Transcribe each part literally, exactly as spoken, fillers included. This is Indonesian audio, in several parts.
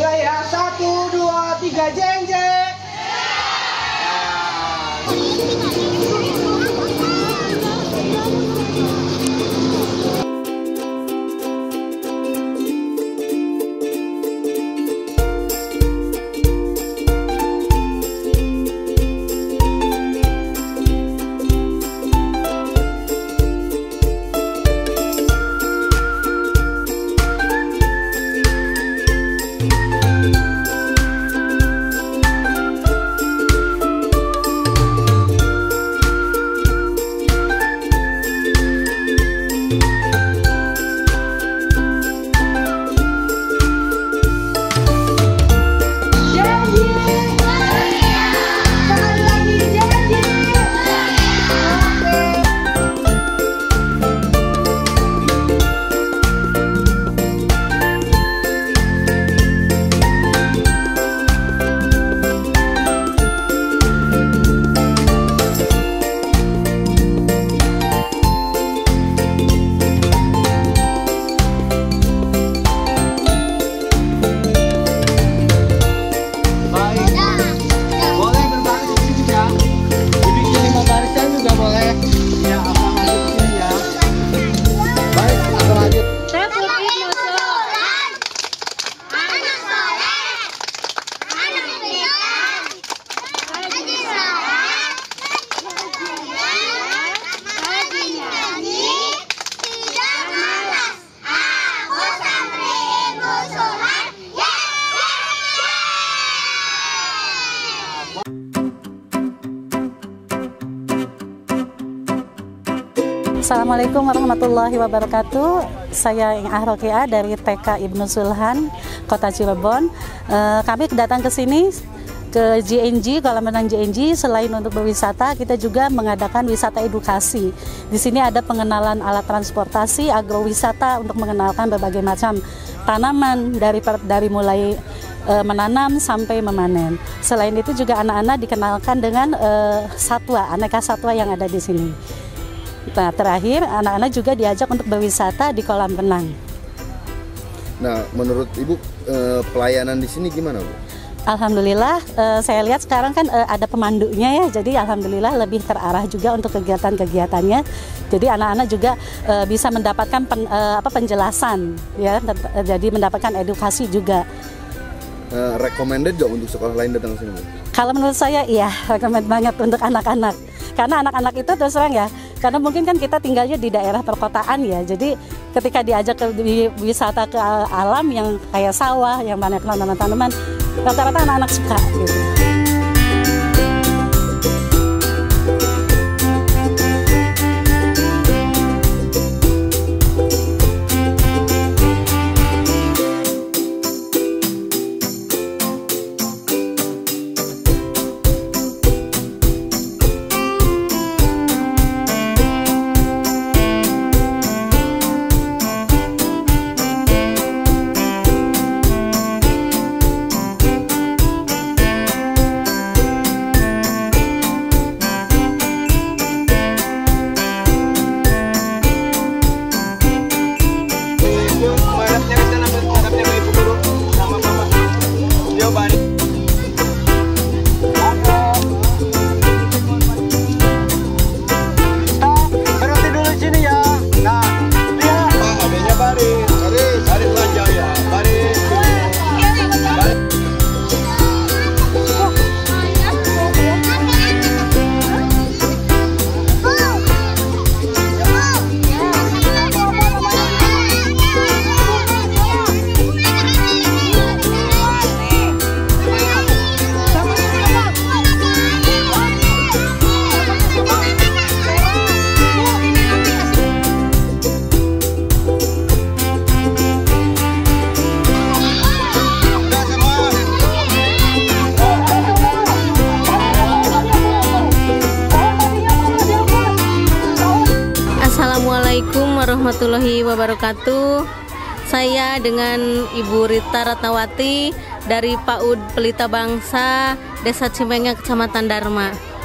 saya. Satu, dua, tiga, jeng jeng. Assalamualaikum warahmatullahi wabarakatuh. Saya Ingah Rokia dari T K Ibnu Sulhan, Kota Cirebon. E, kami datang ke sini ke J N G, Kolam Renang J N G. Selain untuk berwisata, kita juga mengadakan wisata edukasi. Di sini ada pengenalan alat transportasi, agrowisata untuk mengenalkan berbagai macam tanaman dari dari mulai e, menanam sampai memanen. Selain itu juga anak-anak dikenalkan dengan e, satwa, aneka satwa yang ada di sini. Nah, terakhir anak-anak juga diajak untuk berwisata di kolam renang. Nah, menurut Ibu eh, pelayanan di sini gimana, Bu? Alhamdulillah, eh, saya lihat sekarang kan eh, ada pemandunya ya, jadi alhamdulillah lebih terarah juga untuk kegiatan-kegiatannya. Jadi anak-anak juga eh, bisa mendapatkan pen, eh, apa, penjelasan, ya, jadi mendapatkan edukasi juga. Eh, recommended gak untuk sekolah lain datang ke sini, Bu? Kalau menurut saya, iya, recommend banget untuk anak-anak. Karena anak-anak itu terus terang ya, karena mungkin kan kita tinggalnya di daerah perkotaan ya, jadi ketika diajak ke wisata ke alam yang kayak sawah, yang banyak tanaman-tanaman, rata-rata anak-anak suka gitu. Assalamualaikum warahmatullahi wabarakatuh. Saya dengan Ibu Rita Ratnawati dari PAUD Pelita Bangsa, Desa Cimengeng, Kecamatan Dharma.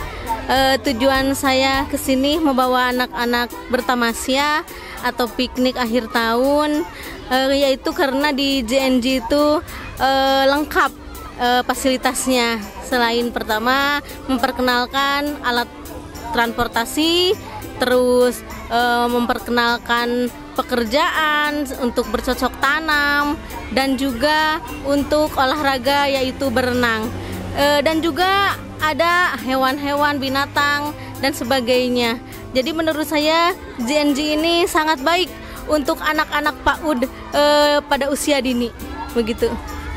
Eh, tujuan saya ke sini membawa anak-anak bertamasya atau piknik akhir tahun, eh, yaitu karena di J N J itu eh, lengkap eh, fasilitasnya. Selain pertama memperkenalkan alat transportasi, terus eh, memperkenalkan pekerjaan untuk bercocok tanam, dan juga untuk olahraga yaitu berenang, e, dan juga ada hewan-hewan, binatang dan sebagainya. Jadi menurut saya J N J ini sangat baik untuk anak-anak PAUD e, pada usia dini, begitu.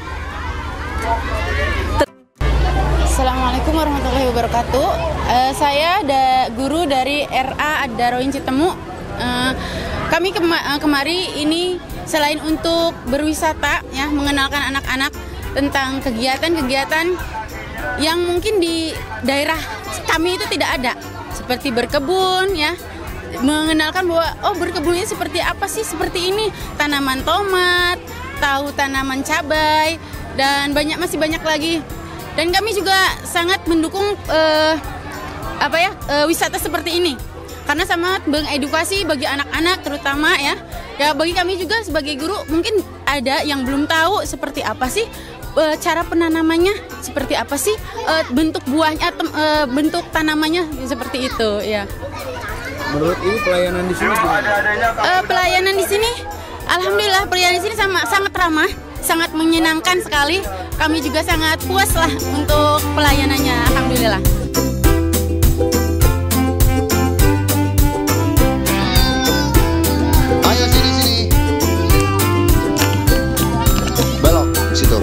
Assalamualaikum warahmatullahi wabarakatuh. Uh, saya ada guru dari R A Ad-Daroin Citemu. Uh, kami kema uh, kemari ini selain untuk berwisata, ya, mengenalkan anak-anak tentang kegiatan-kegiatan yang mungkin di daerah kami itu tidak ada, seperti berkebun, ya, mengenalkan bahwa oh berkebunnya seperti apa sih, seperti ini, tanaman tomat, tahu tanaman cabai, dan banyak masih banyak lagi. Dan kami juga sangat mendukung uh, apa ya uh, wisata seperti ini, karena sangat mengedukasi bagi anak-anak terutama, ya. Ya bagi kami juga sebagai guru mungkin ada yang belum tahu seperti apa sih uh, cara penanamannya, seperti apa sih uh, bentuk buahnya, tem, uh, bentuk tanamannya seperti itu, ya. Menurut Ibu pelayanan di sini gimana? Uh, pelayanan di sini, alhamdulillah pelayanan di sini sama sangat ramah, sangat menyenangkan sekali. Kami juga sangat puas lah untuk pelayanannya, alhamdulillah. Ayo sini sini. Belok situ.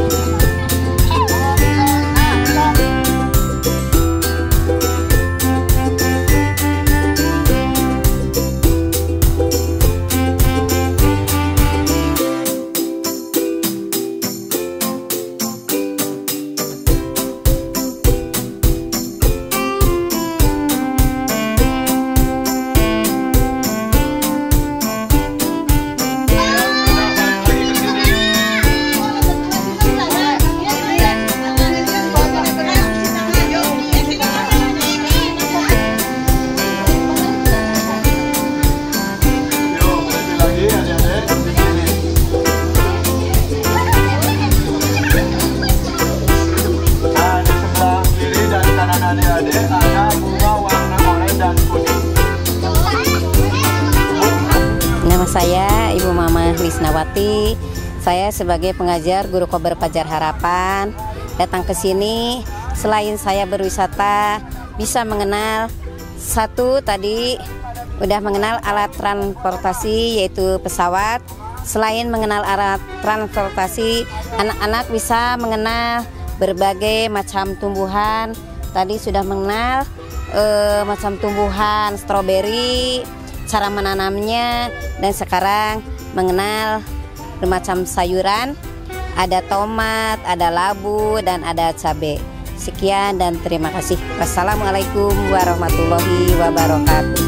Nama saya Ibu Mama Lisnawati. Saya sebagai pengajar guru Kober Fajar Harapan datang ke sini selain saya berwisata, bisa mengenal satu tadi udah mengenal alat transportasi yaitu pesawat. Selain mengenal alat transportasi, anak-anak bisa mengenal berbagai macam tumbuhan. Tadi sudah mengenal eh, macam tumbuhan stroberi, cara menanamnya, dan sekarang mengenal bermacam sayuran, ada tomat, ada labu, dan ada cabai. Sekian dan terima kasih. Wassalamualaikum warahmatullahi wabarakatuh.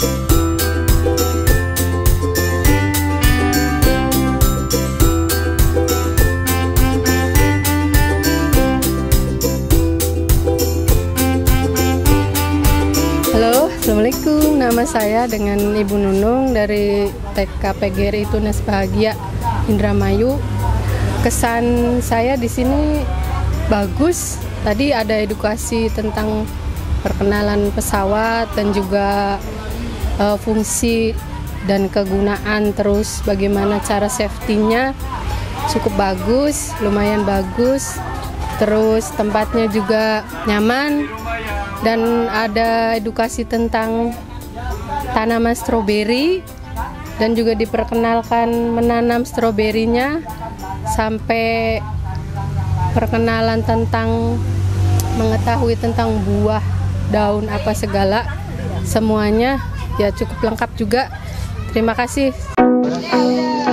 Halo, Assalamualaikum. Nama saya dengan Ibu Nunung dari T K P G R I Tunas Bahagia Indramayu. Kesan saya di sini bagus. Tadi ada edukasi tentang perkenalan pesawat dan juga uh, fungsi dan kegunaan, terus bagaimana cara safety-nya cukup bagus, lumayan bagus. Terus tempatnya juga nyaman. Dan ada edukasi tentang tanaman stroberi dan juga diperkenalkan menanam stroberinya, sampai perkenalan tentang mengetahui tentang buah, daun apa segala, semuanya ya cukup lengkap juga. Terima kasih.